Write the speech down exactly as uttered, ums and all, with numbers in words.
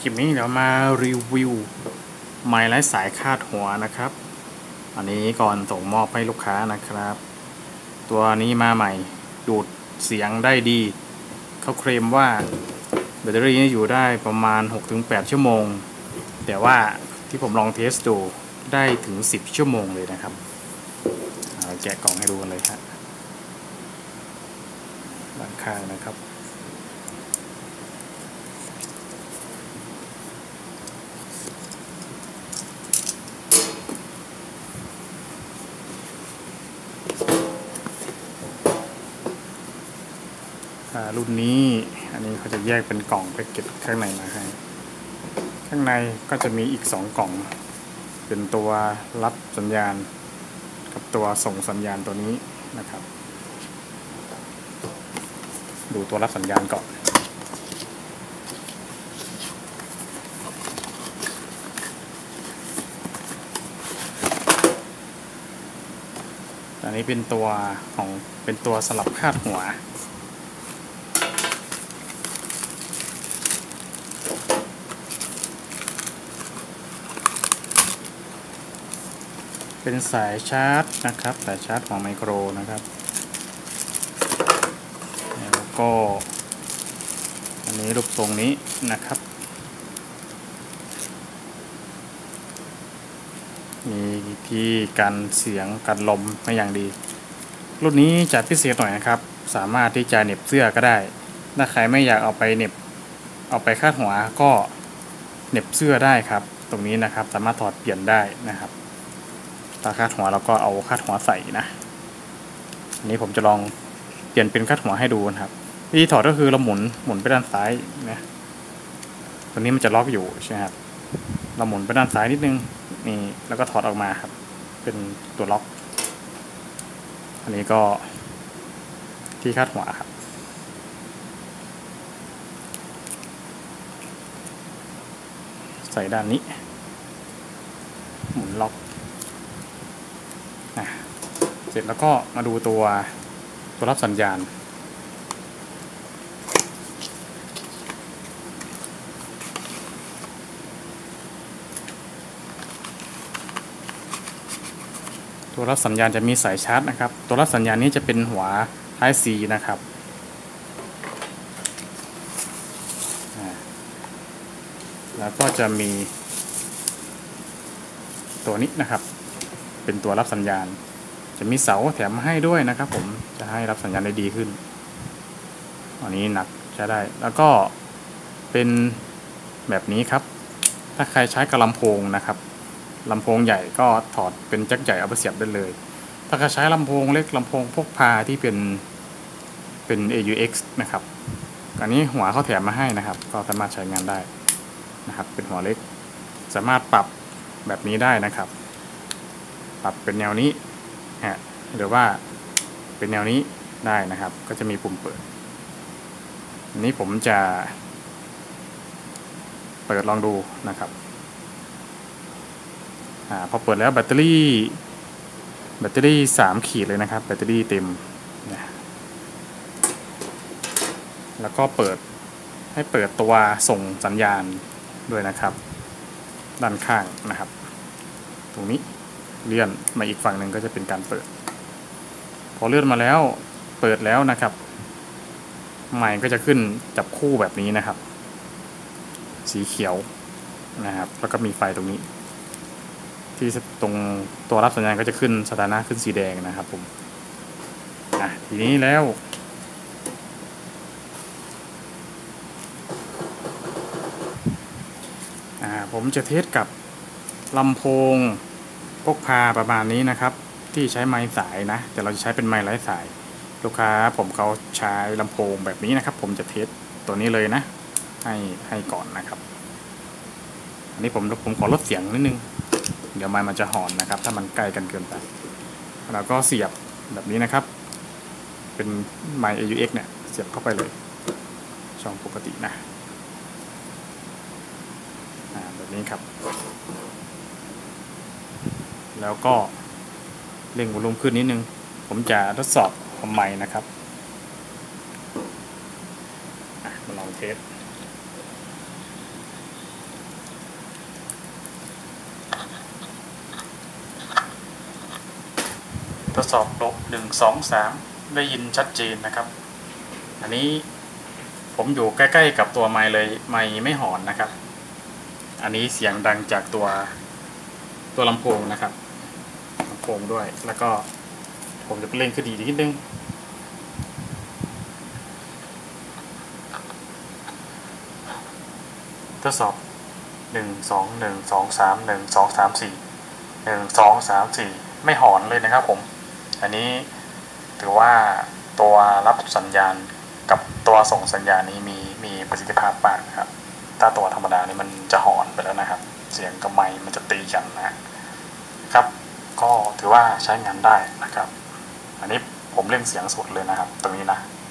ลิปนี้เดี๋ยวมารีวิวไม้ไร้สายคาดหัวนะครับอันนี้ก่อนส่งมอบให้ลูกค้านะครับ ตัวนี้มาใหม่ดูดเสียงได้ดีเขาเคลมว่าแบตเตอรี่นี้อยู่ได้ประมาณ หกถึงแปด ชั่วโมงแต่ว่าที่ผมลองเทสดูได้ถึงสิบชั่วโมงเลยนะครับแกะกล่องให้ดูกันเลยครับด้านข้างนะครับรุ่นนี้อันนี้เขาจะแยกเป็นกล่องแพ็กเกจข้างในมาให้ข้างในก็จะมีอีกสองกล่องเป็นตัวรับสัญญาณกับตัวส่งสัญญาณตัวนี้นะครับดูตัวรับสัญญาณก่อนอันนี้เป็นตัวของเป็นตัวสลับคาดหัวเป็นสายชาร์จนะครับสายชาร์จของไมโครนะครับแล้วก็อันนี้รูปทรงนี้นะครับมีที่กันเสียงกันลมมาอย่างดีรุ่นนี้จะพิเศษหน่อยนะครับสามารถที่จะเหน็บเสื้อก็ได้ถ้าใครไม่อยากเอาไปเหน็บเอาไปคาดหัวก็เหน็บเสื้อได้ครับตรงนี้นะครับสามารถถอดเปลี่ยนได้นะครับตาคาดหัวเราก็เอาคาดหัวใส่นะอันนี้ผมจะลองเปลี่ยนเป็นคาดหัวให้ดูนะครับวิธีถอดก็คือเราหมุนหมุนไปด้านซ้ายนะตัวนี้มันจะล็อกอยู่ใช่ไหมครับเราหมุนไปด้านซ้ายนิดนึงนี่แล้วก็ถอดออกมาครับเป็นตัวล็อกอันนี้ก็ที่คาดหัวครับใส่ด้านนี้หมุนล็อกเสร็จแล้วก็มาดูตัวตัวรับสัญญาณตัวรับสัญญาณจะมีสายชาร์จนะครับตัวรับสัญญาณนี้จะเป็นหัว Type C นะครับแล้วก็จะมีตัวนี้นะครับเป็นตัวรับสัญญาณจะมีเสาแถมมาให้ด้วยนะครับผมจะให้รับสัญญาณได้ดีขึ้นอันนี้หนักใช้ได้แล้วก็เป็นแบบนี้ครับถ้าใครใช้กับลำโพงนะครับลำโพงใหญ่ก็ถอดเป็นแจ็คใหญ่เอาไปเสียบได้เลยถ้าใครใช้ลำโพงเล็กลำโพงพกพาที่เป็นเป็น เอ ยู เอ็กซ์ นะครับอันนี้หัวเขาแถมมาให้นะครับก็สามารถใช้งานได้นะครับเป็นหัวเล็กสามารถปรับแบบนี้ได้นะครับปรับเป็นแนวนี้ฮะหรือว่าเป็นแนวนี้ได้นะครับก็จะมีปุ่มเปิดอันนี้ผมจะเปิดลองดูนะครับอ่าพอเปิดแล้วแบตเตอรี่แบตเตอรี่สามขีดเลยนะครับแบตเตอรี่เต็มนะแล้วก็เปิดให้เปิดตัวส่งสัญญาณด้วยนะครับด้านข้างนะครับตรงนี้เลื่อนมาอีกฝั่งหนึ่งก็จะเป็นการเปิดพอเลื่อนมาแล้วเปิดแล้วนะครับไมค์ก็จะขึ้นจับคู่แบบนี้นะครับสีเขียวนะครับแล้วก็มีไฟตรงนี้ที่ตรงตัวรับสัญญาณก็จะขึ้นสถานะขึ้นสีแดงนะครับผมอ่ะทีนี้แล้วอ่าผมจะเทสกับลำโพงพกพาประมาณนี้นะครับที่ใช้ไม้สายนะแต่เราจะใช้เป็นไม้ไร้สายลูกค้าผมเขาใช้ลำโพงแบบนี้นะครับผมจะเทสตัวนี้เลยนะให้ให้ก่อนนะครับอันนี้ผมผมขอลดเสียงนิดนึงเดี๋ยวไมค์มันจะหอนนะครับถ้ามันใกล้กันเกินไปแล้วก็เสียบแบบนี้นะครับเป็นไมค์ เอ ยู เอ็กซ์ เนี่ยเสียบเข้าไปเลยช่องปกตินะแบบนี้ครับแล้วก็เร่งวอลลุ่มขึ้นนิดนึงผมจะทดสอบความไมค์นะครับมาลองเทสทดสอบลบหนึ่งสองสามได้ยินชัดเจนนะครับอันนี้ผมอยู่ใกล้ๆกับตัวไมค์เลยไมค์ไม่หอนนะครับอันนี้เสียงดังจากตัวตัวลำโพงนะครับลำโพงด้วยแล้วก็ผมจะเล่นขึ้นดีนิดนึงทดสอบหนึ่งสองหนึ่งสองสามหนึ่งสองสามสี่หนึ่งสองสามสี่ไม่หอนเลยนะครับผมอันนี้ถือว่าตัวรับสัญญาณกับตัวส่งสัญญาณนี้มีมีประสิทธิภาพมากนะครับถ้าตัวธรรมดานี่มันจะหอนไปแล้วนะครับเสียงกับไมค์มันจะตีกันนะครับก็ถือว่าใช้งานได้นะครับอันนี้ผมเล่นเสียงสดเลยนะครับตรงนี้นะ